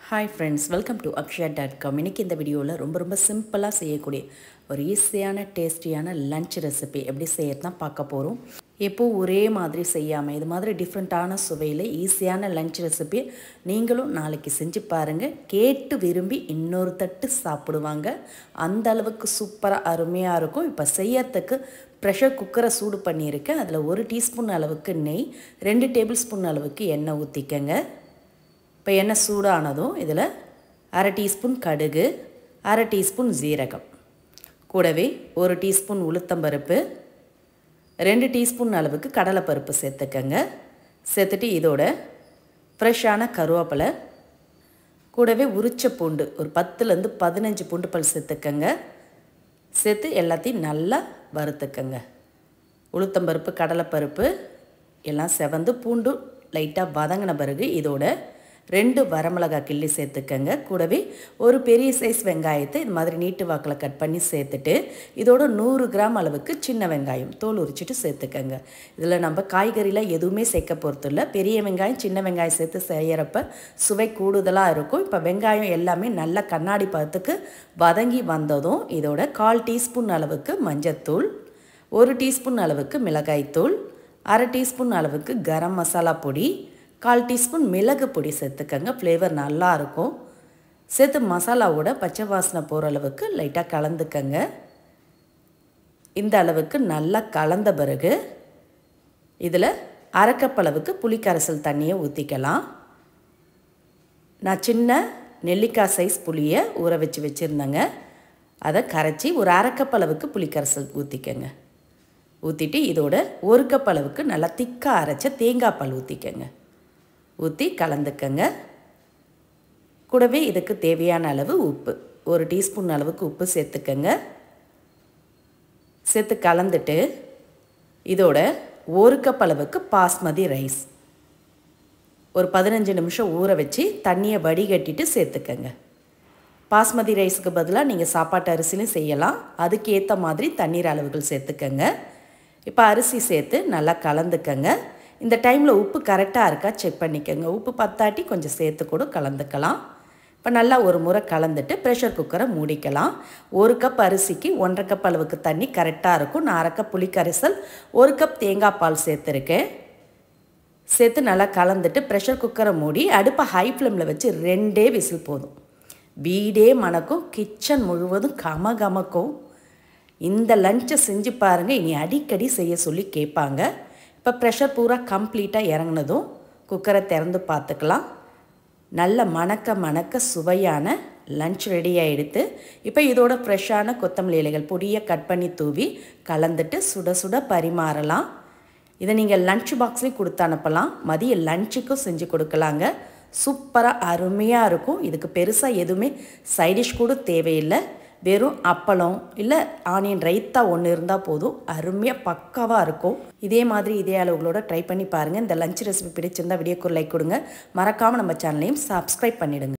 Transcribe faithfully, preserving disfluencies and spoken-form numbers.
Hi friends, welcome to akshaya dot com. இன்னைக்கு இந்த வீடியோல ரொம்ப ரொம்ப சிம்பிளா செய்யக்கூடிய ஒரு ஈஸியான டேஸ்டியான லஞ்ச் ரெசிபி எப்படி செய்யறதுனா பார்க்க போறோம். எப்போ ஒரே மாதிரி செய்யாம இது மாதிரி டிஃபரண்டான சுவையில ஈஸியான லஞ்ச் ரெசிபி நீங்களும் நாளைக்கு செஞ்சு பாருங்க. கேட்டு விரும்பி இன்னொரு தட்டு சாப்பிடுவாங்க. அந்த அளவுக்கு சூப்பரா அருமையா இருக்கும். இப்போ செய்யறதுக்கு பிரஷர் குக்கரை சூடு பண்ணியிருக்கேன். அதில் ஒரு டீஸ்பூன் அளவுக்கு நெய், ரெண்டு டேபிள் ஸ்பூன் அளவுக்கு எண்ணெய் ஊற்றிக்கங்க. இப்போ எண்ணெய் சூடானதும் இதில் அரை டீஸ்பூன் கடுகு, அரை டீஸ்பூன் ஜீரகம், கூடவே ஒரு டீஸ்பூன் உளுத்தம்பருப்பு, ரெண்டு டீஸ்பூன் அளவுக்கு கடலைப்பருப்பு சேர்த்துக்கங்க. சேர்த்துட்டு இதோட ஃப்ரெஷ்ஷான கருவேப்பிலை, கூடவே உரிச்ச பூண்டு ஒரு பத்துலேருந்து பதினஞ்சு பூண்டு பல் சேர்த்துக்கங்க. சேர்த்து எல்லாத்தையும் நல்லா வறுத்துக்கங்க. உளுத்தம்பருப்பு கடலைப்பருப்பு எல்லாம் செவந்து பூண்டு லைட்டாக வதங்கின பிறகு இதோட ரெண்டு வரமிளகாய் கிள்ளி சேர்த்துக்கங்க. கூடவே ஒரு பெரிய சைஸ் வெங்காயத்தை இது மாதிரி நீட்டு வாக்கில் கட் பண்ணி சேர்த்துட்டு இதோட நூறு கிராம் அளவுக்கு சின்ன வெங்காயம் தோல் உரிச்சிட்டு சேர்த்துக்கங்க. இதில் நம்ம காய்கறிலாம் எதுவுமே சேர்க்க போகிறதில்ல. பெரிய வெங்காயம் சின்ன வெங்காயம் சேர்த்து செய்கிறப்ப சுவை கூடுதலாக இருக்கும். இப்போ வெங்காயம் எல்லாமே நல்ல கண்ணாடி பதத்துக்கு வதங்கி வந்ததும் இதோட கால் டீஸ்பூன் அளவுக்கு மஞ்சத்தூள், ஒரு டீஸ்பூன் அளவுக்கு மிளகாய்த்தூள், அரை டீஸ்பூன் அளவுக்கு கரம் மசாலா பொடி, கால் டீஸ்பூன் மிளகு பொடி சேர்த்துக்கங்க. ஃப்ளேவர் நல்லாயிருக்கும். சேர்த்து மசாலாவோட பச்சை வாசனை போகிற அளவுக்கு லைட்டாக கலந்துக்கங்க. இந்த அளவுக்கு நல்லா கலந்த பிறகு இதில் அரை கப் அளவுக்கு புளிக்கரைசல் தண்ணியை ஊற்றிக்கலாம். நான் சின்ன நெல்லிக்காய் சைஸ் புளியை ஊற வச்சு வச்சுருந்தேங்க. அதை கரைச்சி ஒரு அரை கப் அளவுக்கு புளிக்கரைசல் ஊற்றிக்கங்க. ஊற்றிட்டு இதோட ஒரு கப் அளவுக்கு நல்லா திக்காக அரைச்ச தேங்காய் பால் ஊற்றிக்கங்க. ஊற்றி கலந்துக்கங்க. கூடவே இதுக்கு தேவையான அளவு உப்பு, ஒரு டீஸ்பூன் அளவுக்கு உப்பு சேர்த்துக்கங்க. சேர்த்து கலந்துட்டு இதோட ஒரு கப் அளவுக்கு பாஸ்மதி ரைஸ் ஒரு பதினஞ்சு நிமிஷம் ஊற வச்சு தண்ணியை வடிகட்டிட்டு சேர்த்துக்கங்க. பாஸ்மதி ரைஸுக்கு பதிலாக நீங்கள் சாப்பாட்டு அரிசிலையும் செய்யலாம். அதுக்கு ஏற்ற மாதிரி தண்ணீர் அளவுகள் சேர்த்துக்கங்க. இப்போ அரிசி சேர்த்து நல்லா கலந்துக்கங்க. இந்த டைமில் உப்பு கரெக்டாக இருக்கா செக் பண்ணிக்கோங்க. உப்பு பத்தாட்டி கொஞ்சம் சேர்த்து கூட கலந்துக்கலாம். இப்போ நல்லா ஒரு முறை கலந்துட்டு ப்ரெஷர் குக்கரை மூடிக்கலாம். ஒரு கப் அரிசிக்கு ஒன்றரை கப் அளவுக்கு தண்ணி கரெக்டாக இருக்கும். நான் அரை கப் புளிக்கரைசல், ஒரு கப் தேங்காய் பால் சேர்த்துருக்கேன். சேர்த்து நல்லா கலந்துட்டு ப்ரெஷர் குக்கரை மூடி அடுப்பை ஹை ஃப்ளேமில் வச்சு ரெண்டே விசில் போதும். வீடே மணக்கும், கிச்சன் முழுவதும் கம கமக்கும். இந்த லஞ்சை செஞ்சு பாருங்கள். இனி அடிக்கடி செய்ய சொல்லி கேட்பாங்க. இப்போ ப்ரெஷர் பூரா கம்ப்ளீட்டாக இறங்கினதும் குக்கரை திறந்து பார்த்துக்கலாம். நல்ல மணக்க மணக்க சுவையான லஞ்ச் ரெடியாக எடுத்து இப்போ இதோட ஃப்ரெஷ்ஷான கொத்தமல்லி இலைகள் பொடியை கட் பண்ணி தூவி கலந்துட்டு சுட சுட பரிமாறலாம். இதை நீங்கள் லஞ்ச் பாக்ஸ்லேயும் கொடுத்து அனுப்பலாம். மதிய லஞ்சுக்கும் செஞ்சு கொடுக்கலாங்க. சூப்பராக அருமையாக இருக்கும். இதுக்கு பெருசாக எதுவுமே சைடிஷ் கூட தேவையில்லை. வெறும் அப்பளம் இல்லை ஆனியன் ரைத்தா ஒன்று இருந்தால் போதும். அருமையாக பக்காவாக இருக்கும். இதே மாதிரி இதே அளவுகளோட ட்ரை பண்ணி பாருங்கள். இந்த லஞ்ச் ரெசிபி பிடிச்சிருந்தால் வீடியோக்கு லைக் கொடுங்க. மறக்காமல் நம்ம சேனலையும் சப்ஸ்கிரைப் பண்ணிவிடுங்க.